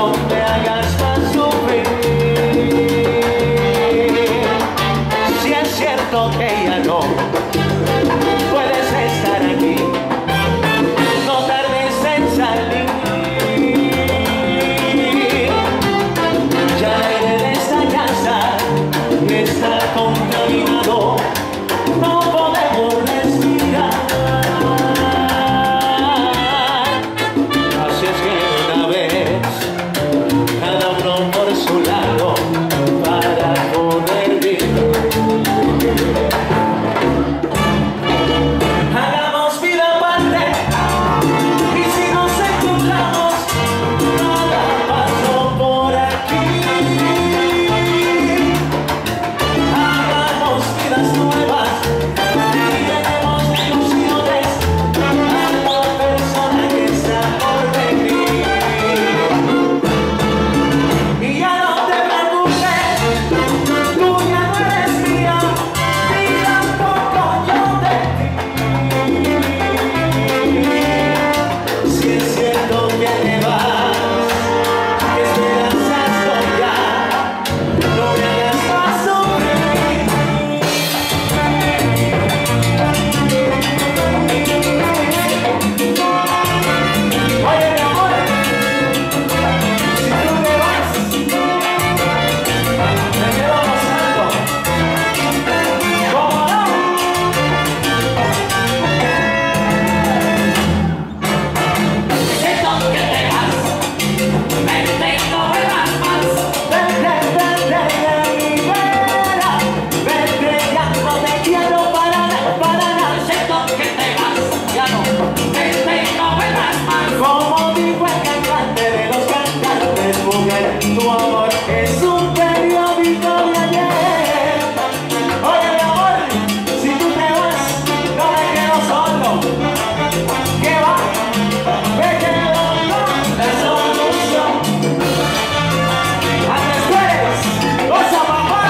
no me hagas más sufrir. Si es cierto que ya no puedes estar aquí, no tardes en salir. Ya el aire de esta casa está contaminado, no podemos respirar. Así es que una vez, cada uno por su lado, para poder vivir. Hagamos vida aparte, y si nos encontramos, nada pasó por aquí. Hagamos vidas nuevas y llenemos de ilusiones a la persona que está por venir. Y ya no te preocupes, tú ya no eres mía, ni tampoco yo de ti. Si es cierto que te vas, ¿qué esperanzas doy ya? No me hagas más sufrir. Oye, mi amor, si tú te vas, me quedo gozando. ¿Cómo no? Siento que te vas, vente y no vuelvas más. Vente, vente, libera. Vente, ya no te quiero para nada. Siento que te vas, ya no, vente y no vuelvas más. Como dijo el cantante de los cantantes, mujer, tu amor es un periódico de ayer. Oye, mi amor, si tú te vas, no me quedo solo. ¿Qué va? Me quedo con la solución. Antes puedes, goza, papá.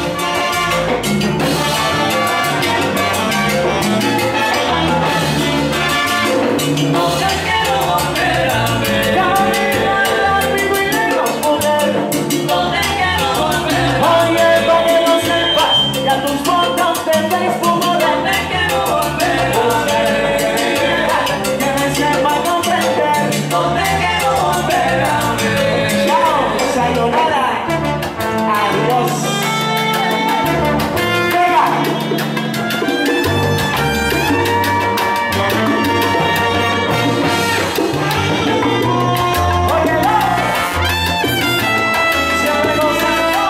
No te quiero volver a ver, Camina amigo y lejos, mujer. no te quiero volver a Oye, para que lo sepas, ya tus fotos de Facebook no ver, no te quiero volver a ver, que me sepa comprender. no te quiero volver a ver. Chao, sayonara, adiós. Venga. Óyelo, siempre gozando.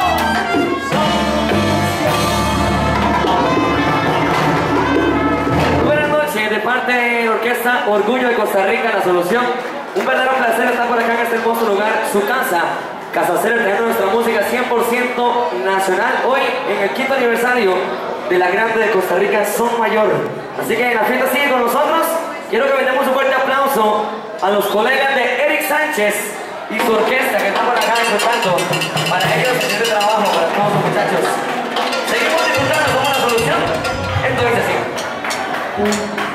Buenas noches, de parte de Orquesta Orgullo de Costa Rica, La Solución. Un verdadero placer estar por acá en este hermoso lugar, su casa, Casa Cero, trayendo nuestra música 100% nacional. Hoy, en el 5º aniversario de la Grande de Costa Rica, Son Mayor. Así que la fiesta sigue con nosotros. Quiero que brindemos un fuerte aplauso a los colegas de Eric Sánchez y su orquesta que están por acá disfrutando. Para ellos, excelente trabajo, para todos los muchachos. Seguimos disfrutando, somos La Solución. Esto es así.